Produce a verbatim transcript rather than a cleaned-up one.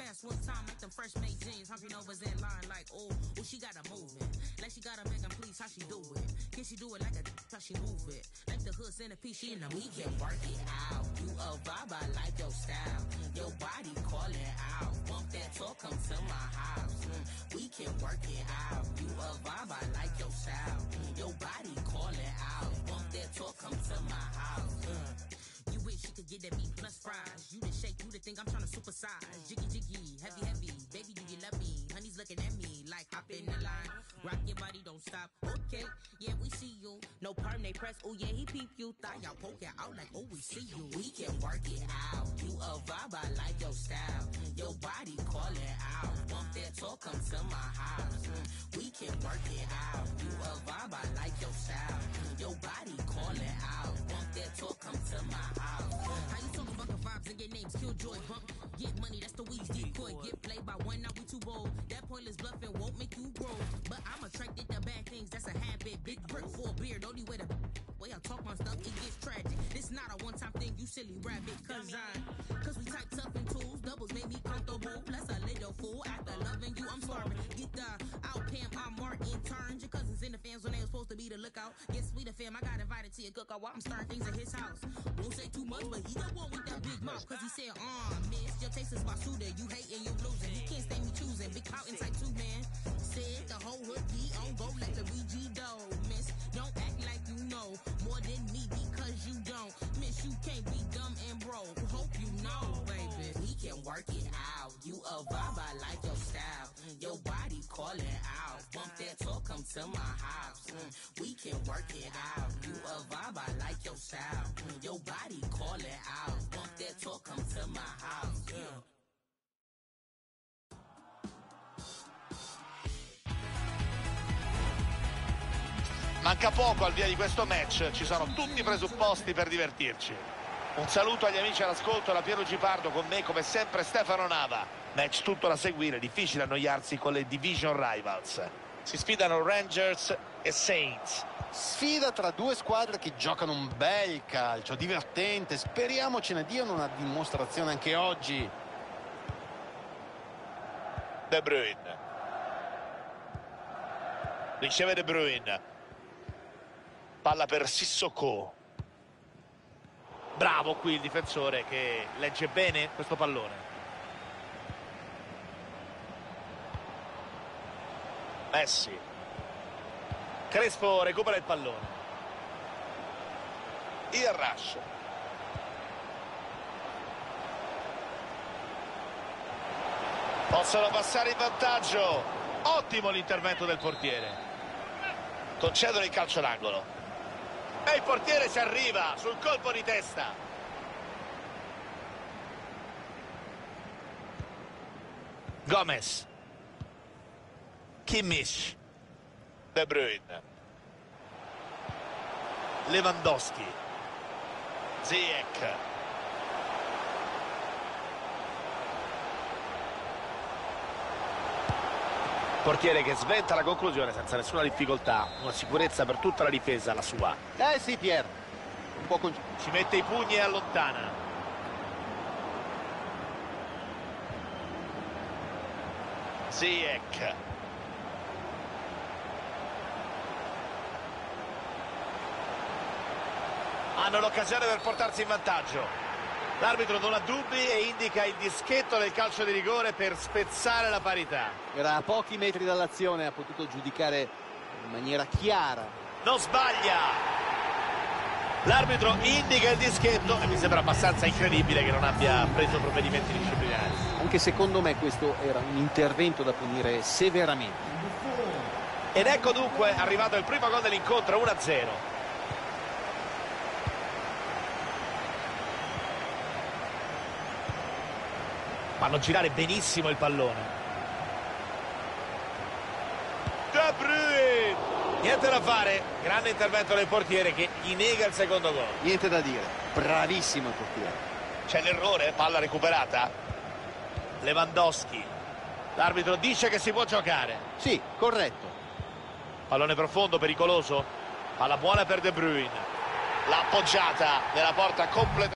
ass one time like them fresh made jeans. Humping overs in line like, oh, oh, she got a moving. Like she got a make 'em please, how she do it? Can she do it like a how she move it? Like the hood centerpiece, she in the we can work it out. You a vibe, I like your style. Your body calling out. Want that talk, come to my house. Mm, we can work it out. You a vibe, I like your style. Mm, your body calling out. Want that talk, come to my house. Mm. You wish you could get that beat plus fries. You the shake, you the think I'm trying to supersize. Jiggy jiggy, heavy heavy. Baby, do you love me? Honey's looking at me like hop in the line. Rock your body, don't stop. Okay, yeah, we see you. No perm, they press. Oh yeah, he peep you. Thought y'all poke it out like, oh, we see you. We can work it out. You a vibe, I like your style. Your body calling out. Want that talk, come to my house. Mm, we can work it out. You a vibe, I like your style. Your body calling out. Want that talk, come to my house. How you talk about the vibes and get names? Killjoy bump. Get money, that's the weeds decoy. Get played by one, now we too bold. That pointless bluffing won't make you grow. But I'm attracted to bad things, that's a habit. Big brick for a beard, only way to way I talk my stuff, it gets tragic. This not a one-time thing, you silly rabbit. Cause I, cause we type tough and tools. Doubles made me comfortable, plus a little fool. After loving you, I'm starving. Get the out, Pam, I'm Martin. Turns your cousins in the fans when they were supposed to be the lookout. Get sweeter fam, I got invited to your cookout while I'm starting things at his house. Won't say too much, but he the one with that big mouth. Cause he said, uh, miss, your taste is my shooter. You hating, you losing. You can't stay me choosing. Big Clout type two, man. Said the whole hood be on go like the B G dough. Miss, don't act like you know more than me because you don't. Miss, you can't be dumb and broke. Hope you know, baby. We can work it out. You a vibe, I like your style. Mm, your body calling out. Bump that talk, come to my house. Mm, we can work it out. You a vibe, I like your style. Mm, your body calling out. Bump that talk, come to my house. Yeah. Manca poco al via di questo match, ci sono tutti i presupposti per divertirci. Un saluto agli amici all'ascolto da Piero Gipardo, con me come sempre Stefano Nava. Match tutto da seguire, difficile annoiarsi con le division rivals. Si sfidano Rangers e Saints. Sfida tra due squadre che giocano un bel calcio, divertente. Speriamo ce ne diano una dimostrazione anche oggi. De Bruyne. Riceve De Bruyne. Palla per Sissoko. Bravo qui il difensore che legge bene questo pallone. Messi. Crespo recupera il pallone. Il rush. Possono passare in vantaggio. Ottimo l'intervento del portiere. Concedono il calcio d'angolo. E il portiere ci arriva sul colpo di testa. Gomez. Kimmich. De Bruyne. Lewandowski. Ziyech. Portiere che sventa la conclusione senza nessuna difficoltà, una sicurezza per tutta la difesa la sua. Eh sì, Pier, un po' con... ci mette i pugni e allontana. Ziyech. Hanno l'occasione per portarsi in vantaggio. L'arbitro non ha dubbi e indica il dischetto del calcio di rigore per spezzare la parità. Era a pochi metri dall'azione, ha potuto giudicare in maniera chiara. Non sbaglia! L'arbitro indica il dischetto e mi sembra abbastanza incredibile che non abbia preso provvedimenti disciplinari. Anche secondo me questo era un intervento da punire severamente. Ed ecco dunque arrivato il primo gol dell'incontro, uno a zero. Fanno girare benissimo il pallone. De Bruyne. Niente da fare. Grande intervento del portiere che gli nega il secondo gol. Niente da dire. Bravissimo il portiere. C'è l'errore, palla recuperata. Lewandowski. L'arbitro dice che si può giocare. Sì, corretto. Pallone profondo, pericoloso. Palla buona per De Bruyne. L'ha appoggiata nella porta completa.